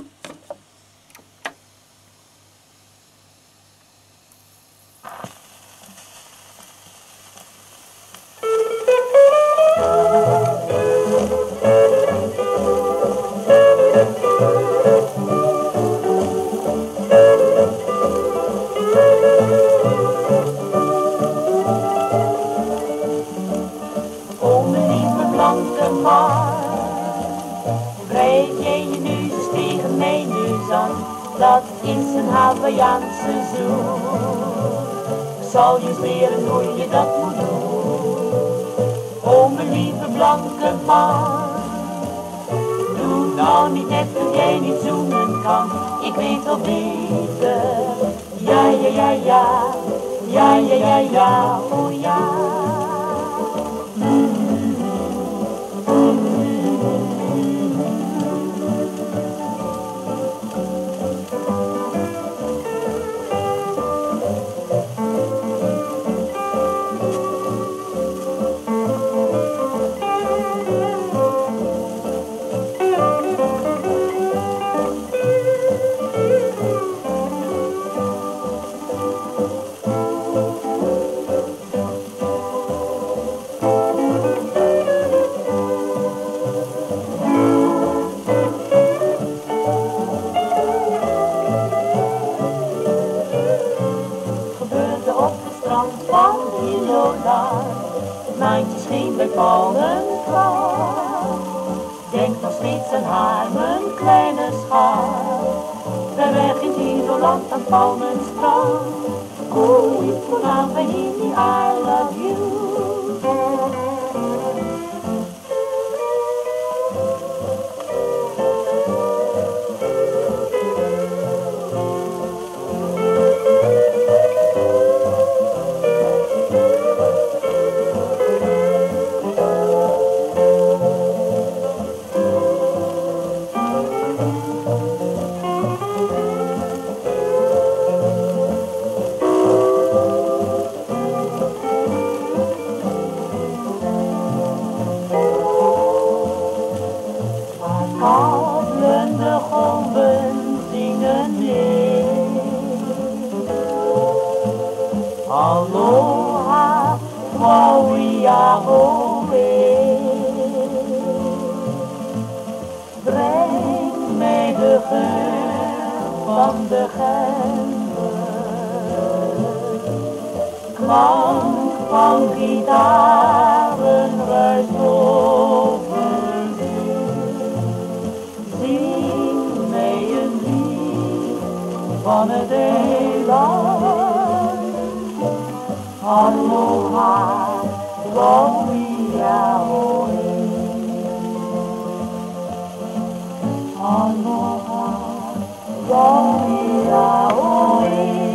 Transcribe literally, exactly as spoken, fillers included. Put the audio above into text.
Dat is een Hawaiiaanse zoen. Ik zal je eens leren hoe je dat moet doen. O mijn lieve blanke man, doe nou niet net dat jij niet zoenen kan. Ik weet al beter. Ja, ja, ja, ja. Ja, ja, ja, ja. Oh ja. Van Ilola, het maantje scheen bij Palmenklaar. Denk nog steeds aan haar, mijn kleine schat. Ver weg in Iloland aan Palmenstrand. Oh, ik voel aan bij Hini, I love you. Kabbelende golven zingen mee. Aloha, Maui, Ahoe. Breng mij de geur van de gember. Klank van gitaren ruist over. Van het eiland, aloha, Maui, Ahoe. Aloha, Maui, Ahoe.